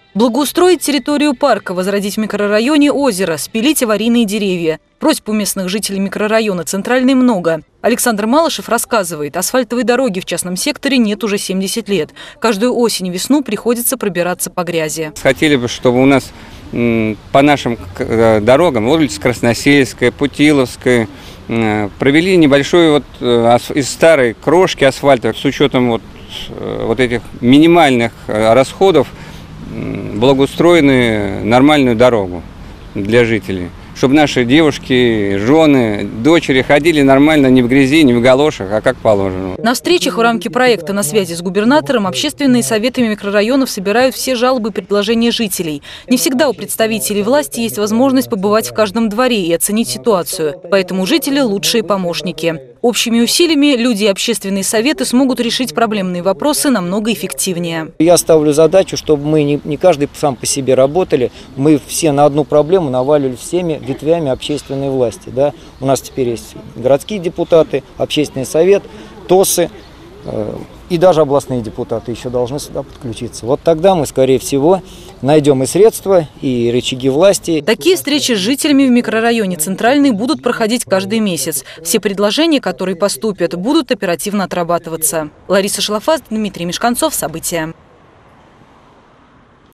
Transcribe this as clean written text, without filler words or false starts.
Благоустроить территорию парка, возродить в микрорайоне озеро, спилить аварийные деревья. Просьб у местных жителей микрорайона Центральный много. Александр Малышев рассказывает, асфальтовой дороги в частном секторе нет уже 70 лет. Каждую осень и весну приходится пробираться по грязи. Хотели бы, чтобы у нас по нашим дорогам, улица Красносельская, Путиловская, провели небольшой из старой крошки асфальта с учетом вот этих минимальных расходов, благоустроенную нормальную дорогу для жителей. Чтобы наши девушки, жены, дочери ходили нормально, не в грязи, не в галошах, а как положено. На встречах в рамке проекта «На связи с губернатором» общественные советы микрорайонов собирают все жалобы и предложения жителей. Не всегда у представителей власти есть возможность побывать в каждом дворе и оценить ситуацию. Поэтому жители – лучшие помощники. Общими усилиями люди и общественные советы смогут решить проблемные вопросы намного эффективнее. Я ставлю задачу, чтобы мы не каждый сам по себе работали, мы все на одну проблему наваливали всеми ветвями общественной власти. Да? У нас теперь есть городские депутаты, общественный совет, ТОСы и даже областные депутаты еще должны сюда подключиться. Вот тогда мы, скорее всего, найдем и средства, и рычаги власти. Такие встречи с жителями в микрорайоне Центральный будут проходить каждый месяц. Все предложения, которые поступят, будут оперативно отрабатываться. Лариса Шалафас, Дмитрий Мешканцов. События.